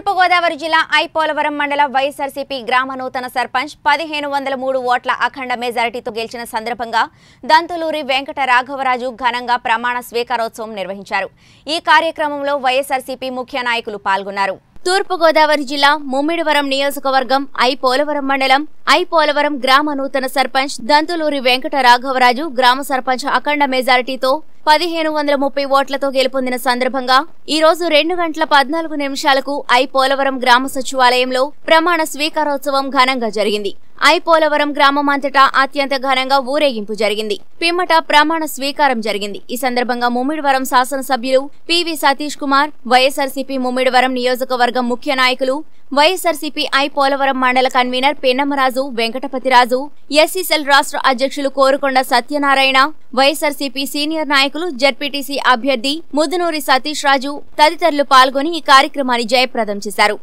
తూర్పు గోదావరి జిల్లా ఐపోలవరం మండల Ysrcp గ్రామ నూతన సర్పంచ్ 1503 ఓట్ల అఖండ మెజారిటీతో గెలిచిన సందర్భంగా దంతులూరి వెంకట రాఘవరాజు ఘనంగా ప్రమాణ స్వీకారోత్సవం నిర్వహించారు। ఈ కార్యక్రమంలో Ysrcp ముఖ్య నాయకులు పాల్గొన్నారు। తూర్పు గోదావరి జిల్లా ముమ్మిడివరం నియోజకవర్గం ఐపోలవరం మండలం ఐపోలవరం గ్రామ నూతన సర్పంచ్ దంతులూరి వెంకట రాఘవరాజు గ్రామ సర్పంచ్ అఖండ మెజారిటీతో 1530 ఓట్లతో గెలుపొందిన సందర్భంగా ఈ రోజు 2 గంటల 14 నిమిషాలకు ఐపోలవరం గ్రామ సచివాలయంలో ప్రమాణ స్వీకారోత్సవం ఘనంగా జరిగింది। ఐపోలవరం గ్రామం అంతటా అత్యంత ఘనంగా ఊరేగింపు జరిగింది। పిమ్మట ప్రమాణ స్వీకారం జరిగింది। ఈ సందర్భంగా ముమ్మిడివరం శాసనసభ్యులు పివి సతీష్ కుమార్, Ysrcp ముమ్మిడివరం నియోజకవర్గం ముఖ్య నాయకులు, Ysrcp ఐపోలవరం మండల కన్వీనర్ పెన్నమరాజు వెంకటపతిరాజు, ఎస్సీసెల్ రాష్ట్ర అధ్యక్షులు కోరుకొండ సత్యనారాయణ, Ysrcp సీనియర్ నాయకులు జెడ్పీటీసీ అభ్యర్థి ముదునూరి సతీష్ రాజు తదితరులు పాల్గొని ఈ కార్యక్రమాన్ని జయప్రదం చేశారు।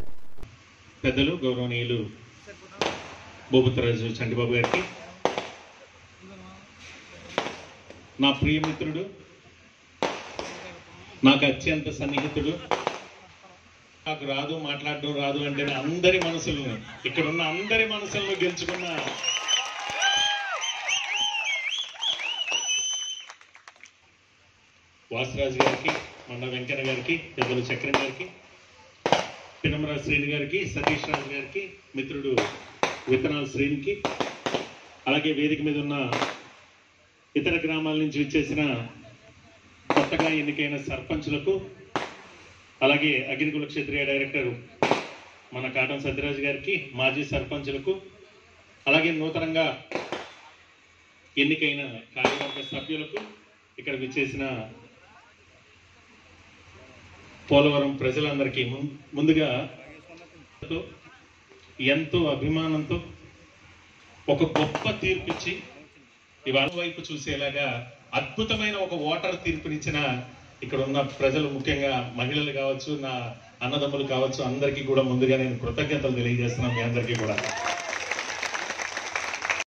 బోబుతరాజు చంటిబాబు గారికి, నా ప్రియమిత్రుడు, నాకు అత్యంత సన్నిహితుడు, నాకు రాదు మాట్లాడడం రాదు అంటే అందరి మనసులను, ఇక్కడున్న అందరి మనసులను గెలుచుకున్న వాసరాజు గారికి, మండ వెంకన్న గారికి, పెద్దలు చక్రం గారికి, పినమరాజు శ్రీని గారికి, సతీష్ రాజు గారికి, మిత్రుడు విత్తనాల శ్రీనికి, అలాగే వేదిక మీద ఉన్న ఇతర గ్రామాల నుంచి విచ్చేసిన కొత్తగా ఎన్నికైన సర్పంచులకు, అలాగే అగ్నికుల క్షేత్రీయ డైరెక్టర్ మన కాటం సత్యరాజు గారికి, మాజీ సర్పంచులకు, అలాగే నూతనంగా ఎన్నికైన కార్యవర్గ సభ్యులకు, ఇక్కడ విచ్చేసిన పోలవరం ప్రజలందరికీ ముందుగా ఎంతో అభిమానంతో ఒక గొప్ప తీర్పిచ్చి ఇవాళ వైపు చూసేలాగా అద్భుతమైన ఒక ఓటర్ తీర్పునిచ్చిన ఇక్కడ ఉన్న ప్రజలు, ముఖ్యంగా మహిళలు కావచ్చు, నా అన్నదమ్ములు కావచ్చు, అందరికీ కూడా ముందుగా నేను కృతజ్ఞతలు తెలియజేస్తున్నాను మీ అందరికీ కూడా।